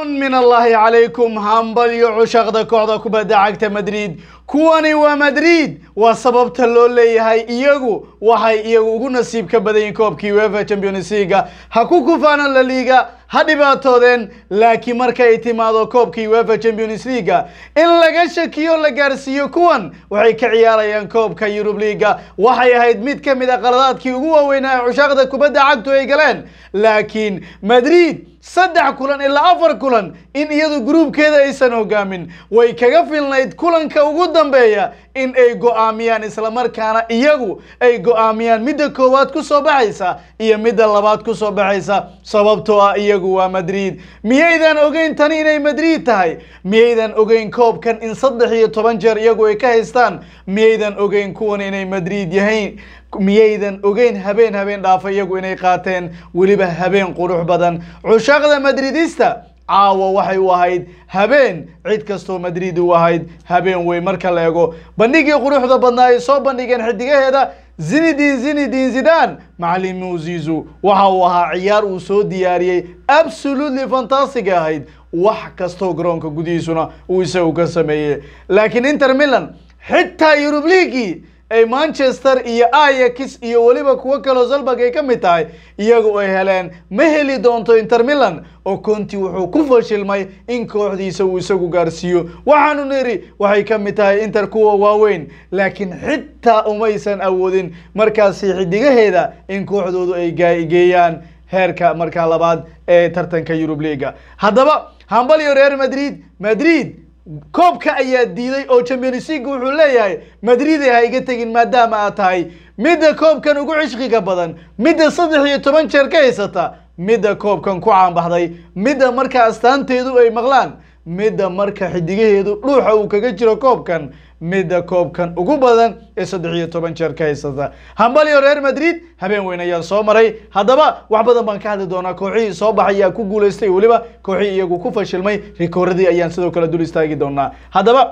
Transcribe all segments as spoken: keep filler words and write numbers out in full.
من الله عليكم هامبل يعشق ذا كوضا كبدا عقت مدريد كواني ومدريد وسبب تلولي هاي إيجو وهاي إيجو نصيب كبدين كوب كيوفا تشامبيونز ليغا هكوكو فانا لا ليغا هاديباتودن لكن marka ay timaado koobkii UEFA Champions League in laga shakiyo la gaarsiiyo kuwan waxay ka ciyaarayaan koobka Europe League waxay ahayd mid kamid ah qaladaadkii ugu waaweynaa cushaqda kubadda cagtu ay galeen laakiin Madrid saddex kulan ilaa afar kulan in iyadu groupkeeda aysan hogaamin way kaga filnayd kulanka ugu dambeeya in ay go'aamiyaan isla markaana iyagu ay go'aamiyaan midda koowaad ku soo baxaysa iyo midda labaad ku soo baxaysa sababtoo ah iyagu waa Madrid miyaydan ogeyn tani inay Madrid tahay miyaydan ogeyn koobkan in saddex iyo toban jeer iyagu ay ka haystaan miyaydan ogeyn kuwan inay Madrid yahay miyaydan ogeyn habeen habeen dhaafa iyagu inay qaateen waliba habeen qurux badan cushaqda Madridista caawa waxay u ahayd habeen cid kasto Madrid u ahayd habeen way marka la eego bandhigii quruxda badnaa ay soo bandhigeen xidigaheeda Zinedine Zinedine Zidane macallin Zizou waxa uu ahaa ciyaar uu soo diyaariyay absolutely fantastic ahayd wax kasto garoonka gudihiisuna uu isagu ka sameeyay laakiin Inter Milan xitaa Europe League ay Manchester iyo Ajax iyo waliba kuwa kale Salzburg ay kamid tahay iyagu ay heleen ma heli doonto Inter Milan oo Conte wuxuu ku fashilmay in kooxdiisa uu isagu gaarsiiyo waxaanu niri waxay kamid tahay Inter kuwa waaweyn laakiin xitaa umaysan awoodin markaas xidigaheeda in kooxdoodu ay geeyaan heerka marka labaad ee tartanka Europe League haddaba hambal iyo Real Madrid Madrid koobka ayaa diiday oo Champions League wuxuu leeyahay Madrid ay iga tagin maadaama ay tahay midda koobkan ugu cishqiga badan midda saddex iyo toban jeer ka haysata midda koobkan ku caan baxday midda marka astaanteedu ay maqlaan midda marka xidigaheedu dhuuxa uu kaga jiro koobkan midda koobkan ugu badan ee saddex iyo toban jeer ka haysata hambal iyo Real Madrid habeen weyn ayaa soo maray haddaba wax badan baan ka hadli doonaa kooxihii soo baxay ku guuleystay waliba kooxihii iyagu ku fashilmay rikoorradii ayaan sidoo kale dul istaagi doonaa haddaba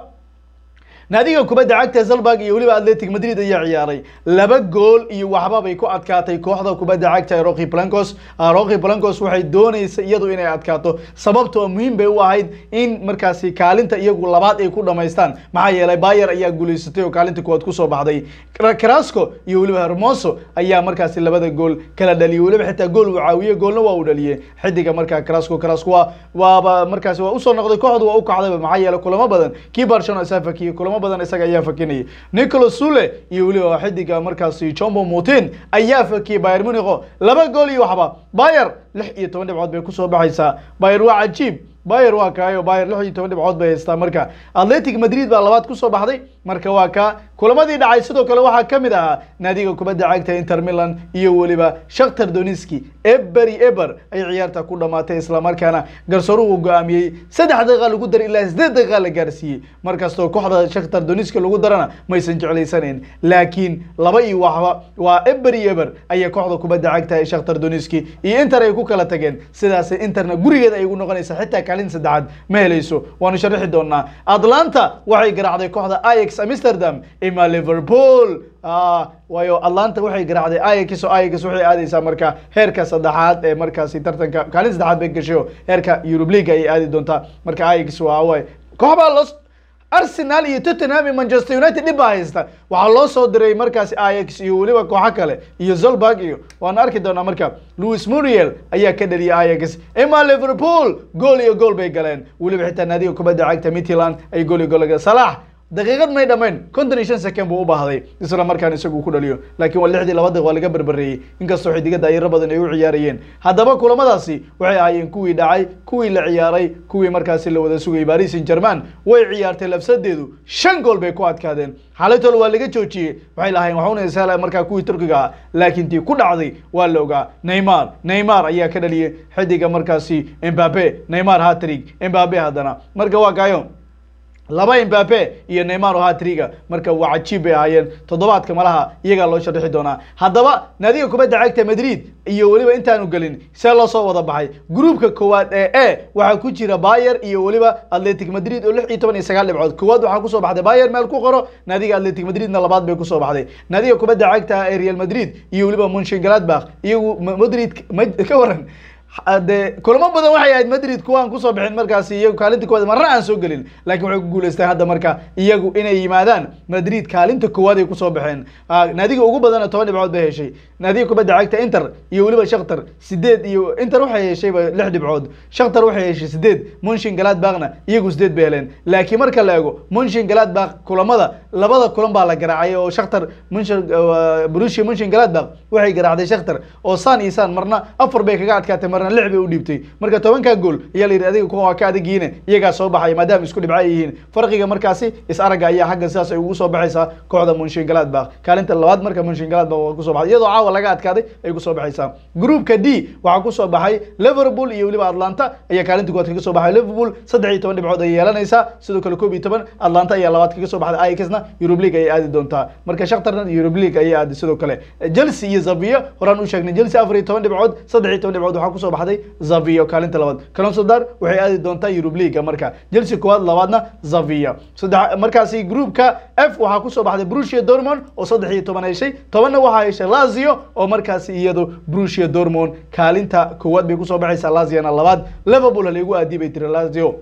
naadiga kubadda cagta Salzburg iyo waliba Athletic Madrid ayaa ciyaaray laba gool iyo waxba bay ku adkaatay kooxda kubadda cagta Rocky Blancos Rocky Blancos waxay doonaysaa iyadu inay adkaato sababtoo muhiim bay u ahayd in markaasi kaalinta iyagu labaad ay ku dhameystaan maxaa yeelay Bayer ayaa guuleysatay oo kaalinta koowaad ku soo baxday Carrasco iyo waliba Hermoso ayaa markaasi labada gool kala dhaliyay waliba xitaa gool uu caawiyay goolna waa uu dhaliyay xidiga markaa Carrasco Carrasco waa markaasi waa u soo noqday kooxdu waa u kacday maxaa yeelay kulamo badan kii Barcelona safaki kulamo badan isaga ayaa fakinay Nicolas Sule iyo waliba xidiga markaasi Chombo Motin ayaa fakiyay Bayern Munich laba gool iyo waxba Bayer lix iyo toban dhibcood bay ku soo baxaysaa Bayer waa cajiib Bayer waa kaayo Bayer lix iyo toban dhibcood bay haystaa marka Athletic Madrid baa labaad ku soo baxday marka waa ka kulamadii dhacay sidoo kale waxa kamid ah naadiga kubadda cagta Inter Milan iyo waliba Shakhtar Donetsk Ebery Eber ay ciyaarta ku dhamaatay isla markaana garsooruhu uu go'aamiyay saddex daqiiqo lagu dar ilaa siddeed daqiiqo la gaarsiiyay markastoo kooxda Shakhtar Donetsk lagu darana ma aysan jeclaysaneen laakiin laba iyo waxba waa Ebery Eber ay kooxda kubadda cagta ee Shakhtar Donetsk iyo Inter ay ku kala tageen sidaas Interna gurigeeda ay ugu noqonaysaa xitaa kaalin saddexaad ma helayso waanu sharxi doonaa Atlanta waxay garaacday kooxda Ajax Amsterdam ima Liverpool ah wayo Atlanta waxay garaacday Ajax oo Ajax waxay aadaysaa marka heerka saddexaad ee markaasi tartanka kaalin saddexaad bay gashay heerka Europe League ay aadi doontaa marka Ajax waa way kooxba los Arsenal iyo Tottenham iyo Manchester United dib haysta waxa loo soo diray markaasi Ajax iyo waliba kooxo kale iyo Salzburg iyo waan arki doonaa marka Luis Muriel ayaa ka dhaliyay Ajax ima Liverpool gool iyo gool bay galeen waliba xitaa naadiga kubadda cagta Midtjylland ay gool iyo gool Salah daqiiqad may dhameyn konton iyo shan second buu u baahday isla markaan isagu ku dhaliyo laakiin waa lixdii laba daqiiqo laga barbareeyay inkastoo xidiga daayiro badan ay u ciyaarayeen haddaba kulamadaasi waxay ahaayeen kuwii dhacay kuwii la ciyaaray kuwii markaasi la wada sugay Paris Saint-Germain way ciyaartay lafsadeedu shan gool bay ku adkaadeen xaaladooda waa laga joojiyay waxay lahayn waxuna isaala markaa kuwii Turkiga laakiin tii ku dhacday waa la ogaa Neymar Neymar ayaa ka dhaliyay xidiga markaasi Mbappe Neymar hat-trick Mbappe hadana marka waa gaayo laba Mbappe iyo Neymar oo hat-trick marka waa cajiib bay ahaayeen toddobaadka malaha iyaga loo sharxi doonaa haddaba naadiga kubadda cagta Madrid iyo waliba intaanu galin see loo soo wada baxay groupka koowaad ee A waxa ku jira Bayer iyo waliba Athletic Madrid oo lix iyo toban iyo sagaal dhibcood koowaad waxa ku soo baxday Bayer meel ku qoro naadiga Athletic Madridna labaad bay ku soo baxday naadiga kubadda cagta ee Real Madrid iyo waliba Mönchengladbach iyo Madrid ka waran de kulamo badan waxay ahayd Madrid kuwaan ku soo bixin markaas iyagu kaalinta koowaad marna aan soo galin laakiin waxay ku guuleysteen hadda marka iyagu inay yimaadaan Madrid kaalinta koowaad ay ku soo baxeen naadiga ugu badan toban dhibcood bay heshay naadiga kubadda cagta Inter iyo waliba Shakhtar sideed iyo Inter waxay heshay lix dhibcood Shakhtar waxay heshay sideed Mönchengladbachna iyagu sideed bay heleen laakiin marka la eego Mönchengladbach kulamada labada kulan baa la garaacay oo Shakhtar Mönchen Borussia Mönchengladbach waxay garaacday Shakhtar oo San iyo San marna afar bay kaga adkaatay marna lix bay u dhiibtay marka tobanka gool ayaa la yiri adiga kuwa ka adigiina iyaga soo baxay maadaama isku dhibcay yihiin farqiga markaasi is araga ayaa xagga sidaas ay ugu soo baxaysaa kooxda Mönchengladbach kaalinta labaad marka Mönchengladbach waa ku soo baxay iyadoo caawa laga adkaaday ay ku soo baxaysaa groupka D waxa ku soo baxay Liverpool iyo waliba Atlanta ayaa kaalinta koowaad kaga soo baxay Liverpool saddex iyo toban dhibcood ay yeelanaysaa sidoo kale koob iyo toban Atlanta ayaa labaad kaga soo baxday Ajaxna Europa League ay aadi doontaa marka Shakhtarna Europa League ay aadi sidoo kale Chelsea iyo Xavier horaan u sheegnay Chelsea afar iyo toban dhibcood saddex iyo toban dhibcood waxa ku soo baxday Xavier kaalinta labaad Krasnodar waxay aadi doontaa Europa League marka Chelsea koowaad labaadna Xavier saddex markaasi groupka F waxa ku soo baxday Borussia Dortmund oo saddex iyo toban heshay toban waxa heshay Lazio oo markaasi iyadu Borussia Dortmund kaalinta koowaad bay ku soo baxaysaa Lazio-na labaad Liverpool hal igu aadibay tiri Lazio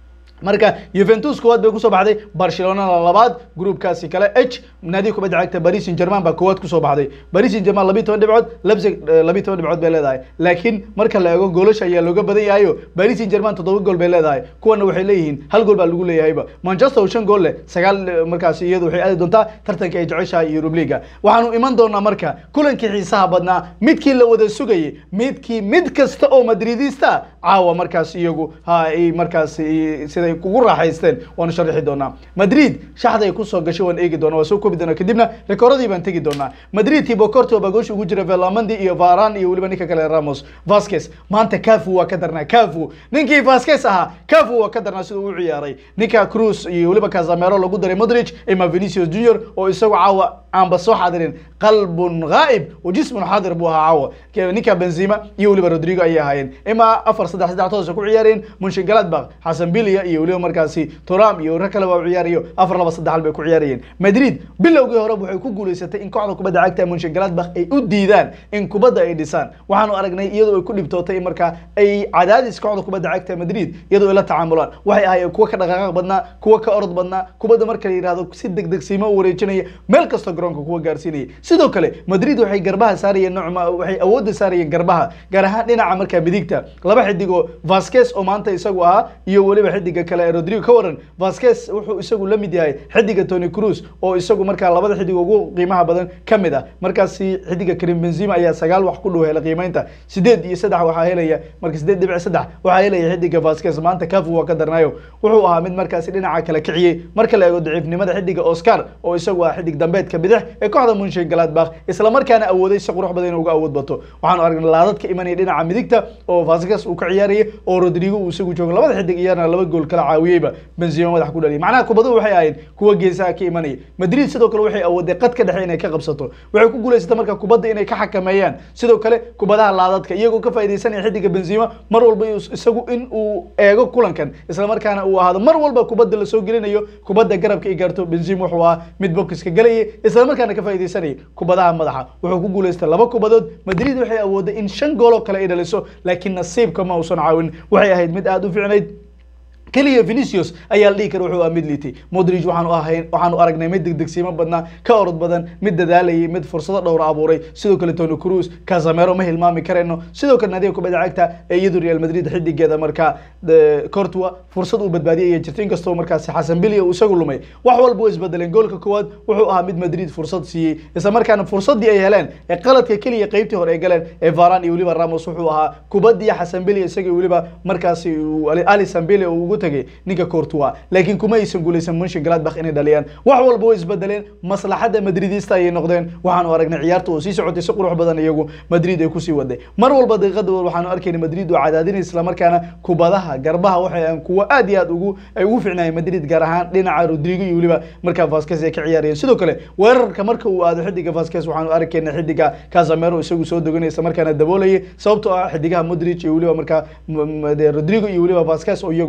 marka Juventus koowaad bay ku soo baxday Barcelona labaad groupkaasi kale H naadi kubadda cagta Paris Saint-Germain baa koowaad ku soo baxday Paris Saint-Germain laba iyo toban dhibcood Leipzig laba iyo toban dhibcood bay leedahay laakiin marka la eego goolasha ayaa looga badan yahay Paris Saint-Germain toddoba gool bay leedahay kuwana waxay leeyihiin hal gool baa lagu leeyahayba Manchester oo shan gool leh sagaal markaasi iyadu waxay aadi doontaa tartanka ay jeceshahay Europa League waxaanu iman doonaa marka kulankii xiisaha badnaa midkii la wada sugayay midkii mid kasta oo Madridista caawa markaas iyagu ha ay markaas sida kugu raaxaysteen waan sharxi doonaa Madrid shaxda ay ku soo gashay waan eegi doonaa soo koobi doonaa kadibna rekordadii baan tagi doonaa Madrid Thibaut Courtois baa goosh ugu jira Velamandi iyo Varane iyo waliba ninka kale Ramos Vasquez maanta Cafu waa ka darnaa Cafu ninkii Vasquez ahaa Cafu waa ka darnaa sidoo uu ciyaaray ninka Cruz iyo waliba Casemiro lagu daray Modric iyo Vinicius Junior oo isagu caawa aan ba soo xadirin qalbun ghaib oo jismun hadir buu ahaa caawa ninka Benzema iyo waliba Rodrigo ay ahaayeen ima afar saddex saddex toos ku ciyaareen Mönchengladbach Hassan Bilia iyo waliba markaasi Thuram iyo rakala waa ciyaariyo afar laba saddex bay ku ciyaarayeen Madrid bilowgii hore waxay ku guuleysatay in kooxda kubadda cagta Mönchengladbach ay u diidaan in kubadda ay dhisaan waxaanu aragnay iyadoo ay ku dhibtootay marka ay cadaadis kooxda kubadda cagta Madrid iyadoo ay la tacaamulaan waxay ahaayeen kuwa ka dhaqaaq badnaa kuwa ka orod badnaa kubadda marka la yiraahdo si degdeg siimo u wareejinaya meel kasta garoonka kuwa gaarsiinay sidoo kale Madrid waxay garbaha saarayeen noocma waxay awood saarayeen garbaha gaar ahaan dhinaca marka midigta laba xidigo Vasquez oo maanta isagu ahaa iyo waliba xidiga kale Rodrigo ka waran Vasquez wuxuu isagu la mid yahay xidiga Toni Kroos oo isagu marka labada xidig ugu qiimaha badan kamid ah markaasi xidiga Karim Benzema ayaa sagaal wax ku dhow helay qiimeynta sideed iyo saddex waxa helaya marka sideed dhibic saddex waxa helaya xidiga Vasquez maanta Cafu waa ka darnaayo wuxuu ahaa mid markaasi dhinaca kale kiciyay marka la eego daciifnimada xidiga Oscar oo isagu ah xidig dambeedka bidix ee kooxda Mönchengladbach isla markaana awooday si qurux badan uga awood bato waxaan aragnay laadadka imanay dhinaca midigta oo Vasquez uu ka ciyaarayay oo Rodrigo uu isagu joogo labada xidig iyana laba gool kala caawiyayba Benzema madax ku dhaliyay macnaha kubadu waxay ahayd kuwa geesaha ka imanay Madrid sidoo kale waxay awooday qad ka dhaxay inay ka qabsato waxay ku guuleysatay marka kubada inay ka xakameeyaan sidoo kale kubadaha laadadka iyagoo ka faa'iideysanaya xidiga Benzema mar walba isagu in uu eego kulankan isla markaana uu ahaado mar walba kubada la soo gelinayo kubada garabka ay gaarto Benzema wuxuu ahaa mid boxiska galay isla markaana ka faa'iideysanay kubadaha madaxa wuxuu ku guuleystay laba kubadood Madrid waxay awooday in shan gool oo kale ay dhaliso laakiin nasiibka ma uusan caawin waxay ahayd mid aad u fiicnayd kaliya Vinicius ayaa la dhigi kara wuxuu mid liitay Modric waxaanu ahayn waxaanu aragnay mid degdegsiimo badna ka orod badan mid dadaalayay mid fursado dhowr abuuray sidoo kale Toni Kroos Casemiro ma hilmaami kareyno sidoo kale naadiga kubadda cagta ee iyadu Real Madrid xidigeeda marka Courtois fursad uu badbaadiyay iyo jirtiin kastoo markaas Hassan Bilia uu isagu lumay wax walba uu isbedeleen goolka koowaad wuxuu ahaa mid Madrid fursad siiyay isla markaana fursadii ay heleen ee qaladka kaliya qaybtii hore ay galeen ee Varane iyo waliba Ramos wuxuu ahaa kubadii Hassan Bilia isaga waliba markaas Alisson Bilia uu ninka Courtois laakiin kuma aysan guuleysan Mönchengladbach inay dhaliyaan wax walba way isbedeleen maslaxada Madridista ay noqdeen waxaanu aragnay ciyaarta oo sii socotay si qurux badan iyagu Madrid ay ku sii waday mar walba daqiiqada waxaanu arkaynay Madrid oo cadaadinay isla markaana kubadaha garbaha waxay aan kuwa aad iyo aad ugu ay ugu fiicnaayeen Madrid gaar ahaan dhinaca Rodrigo iyo waliba marka Vasquez ay ka ciyaarayeen sidoo kale weerarka marka uu aado xidiga Vasquez waxaanu arkaynay xidiga Casemiro isagu soo doganay isla markaana daboolay sababtoo ah xidigaha Modric iyo waliba marka Rodrigo iyo waliba Vasquez oo iyagu ahaa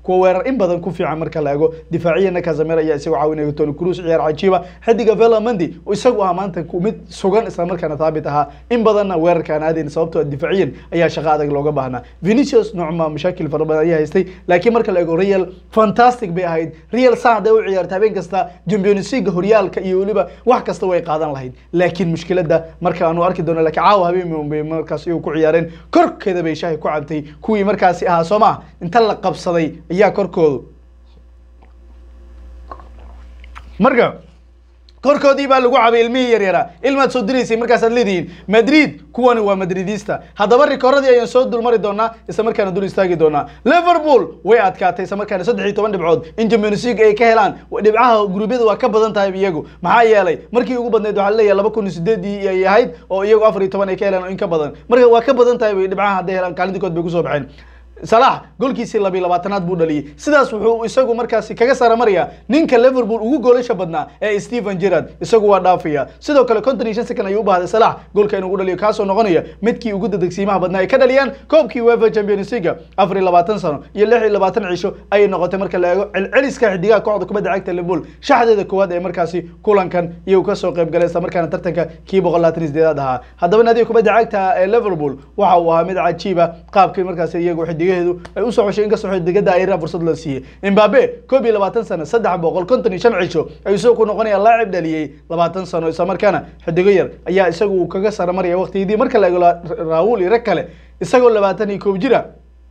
kuwa weerar in badan ku fiican marka la eego difaaciyana Casemiro ayaa isagu caawinaya Toni Kroos ciyaar cajiiba xidiga Velamendi oo isagu ah maanta ku mid sugan isla markaana taabit aha in badanna weerarkan aadeen sababtoo difaaciyan ayaa shaqo adag looga baahnaa Vinicius noocma mashakil fara badan ayaa haystay laakiin marka la eego Real fantastic bay ahayd Real saacada u ciyaartay habeen kasta Champions League horyaalka iyo waliba wax kasta way qaadan lahayd laakiin mushkilada marka aanu arki doono laakiin caawa habeen bay markaas ay ku ciyaareen korkeeda bay shaahi ku cabtay kuwii markaas ahaa Soomaa inta la qabsaday ayaa korkoodu marka korkoodii baa lagu cabay ilmihii yar yara ilmaad soo direysay markaas aad leedihiin Madrid kuwani waa Madridista haddaba rikoorradii ayaan soo dulmari doonaa isla markaana dul istaagi doonaa Liverpool way adkaatay isla markaana saddex iyo toban dhibcood in Champions League ay ka helaan dhibcaha guruubyada waa ka badan tahay iyagu maxaa yeelay markii ugu badneed waxa la leeyahay laba kun iyo sideed ay ahayd oo iyagu afar iyo toban ay ka helaan in ka badan marka waa ka badan tahay dhibcaha hadday helaan kaalidii kood bay ku soo baxeen Salah goolkiisii laba iyo labaatanaad buu dhaliyay sidaas wuxuu isagu markaas kaga saaramaraya ninka Liverpool ugu goolasha badnaa ee Steven Gerrard isagu waa dhaafaya sidoo kale konton iyo shan second ayuu u baahday Salah goolka inuu dhaliyo kaas oo noqonaya midkii ugu dadegsiimaha badnaa ay ka dhaliyaan koobkii UEFA Champions League afar iyo labaatan sano iyo lix iyo labaatan cisho ay noqotay marka la eego celceliska xidiga kooxda kubadda cagta Liverpool shaxdeeda koowaad ee markaasi kulankan iyo ka soo qayb galay markaana tartanka kii boqol labaatan iyo sideed ahaa haddaba naadiga kubadda cagta ee Liverpool waxa uu ahaa mid cajiib ah qaabkii markaasi iyagu ay u soo xushay in ka soo xigada ay fursad la siiyay Mbappe koob iyo labaatan sano saddex boqol konton iyo shan cisho ay soo ku noqonaya laacib dhaliyay labaatan sano isla markaana xidiga yar ayaa isagu kaga saramaraya waqtiyadii marka la eego Raul iyo Rakale isagoo labaatan iyo koob jira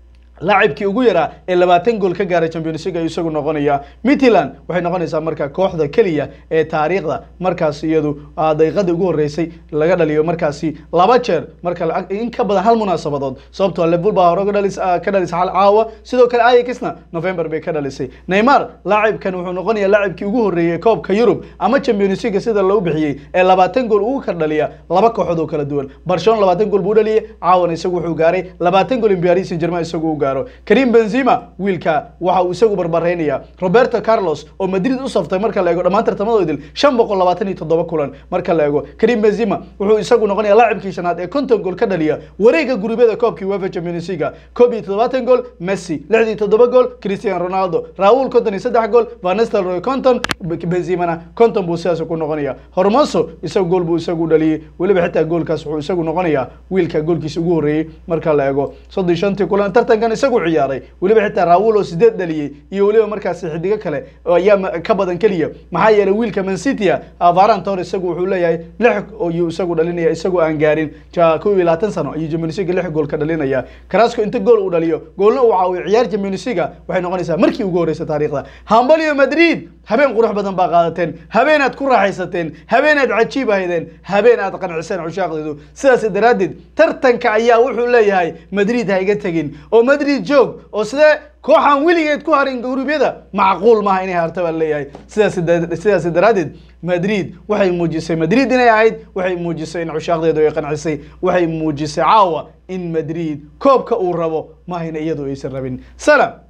لاعبكي ugu yaraa ee labaatan gool ka gaaray Champions League ay isagu noqonaya Midtjylland waxay noqonaysaa marka kooxda kaliya ee taariikhda markaas iyadu daqiiqada ugu horeysay laga dhaliyo markaasi laba jeer marka in ka badan hal munaasabadood sababtoo Liverpool baa hore dhalis ka dhalisay hal caawa sidoo kale Ajaxna November bay ka dhalisay Neymar laacibkan wuxuu noqonayaa laacibkii ugu horeeyay koobka Europe ama Champions League sida loo bixiyay ee labaatan gool ugu kala dhaliya laba kooxood oo kala duwan Barcelona labaatan gool buu dhaliyay caawana isagu wuxuu gaaray labaatan gool in Paris Saint-Germain isagu Karim Benzema wiilka waxa uu isagu barbareynaya Roberto Carlos oo Madrid u saftay marka la eego dhamaan tartamadoodii shan boqol labaatan iyo toddoba kulan marka la eego Karim Benzema wuxuu isagu noqonayaa laacibkii shanaad ee konton gool ka dhaliya wareega gurubyada koobkii UEFA Champions League koob iyo todobaatan gool Messi lix iyo toddoba gool Cristiano Ronaldo Raul konton iyo saddex gool Van Nistelrooy konton Benzema konton buu sidaas ku noqonayaa Hermoso isagu gool buu isagu dhaliyay waliba xitaa goolkaas wuxuu isagu noqonayaa wiilka goolkiisa ugu horeeyay marka la eego soddon iyo shan kulan tartankan isagu ciyaaray waliba xitaa Raul oo sideed dhaliyay iyo waliba markaas xidiga kale ayaa ka badan kaliya maxaa yeelay wiilka Man City Ferran Torres isagu wuxuu leeyahay lix oo isagu dhalinaya isagu aan gaarin koob iyo labaatan sano iyo Champions League lix gool ka dhalinaya Carrasco inta gool uu dhaliyo goolna uu caawiyo ciyaar Champions League waxay noqonaysaa markii ugu horeysay taariikhda Hambalyo Madrid habeen qurux badan baa qaadateen habeen aad ku raaxaysateen habeen aad cajiib ahaydeen habeen aad qanacsan cushaaqdeedu sidaas daraadeed tartanka ayaa wuxuu leeyahay Madrid ha iga tagin oo Madrid joog oo sida kooxan wiligeed ku harin gurubyada macquul ma aha inay harta baa leeyahay sidaas sidaas daraadeed Madrid waxay muujisay Madrid inay ahayd waxay muujisay in cushaaqdeedu ay qancisay waxay muujisay caawa in Madrid koobka uu rabo ma ahina iyadoo aysan rabin salaam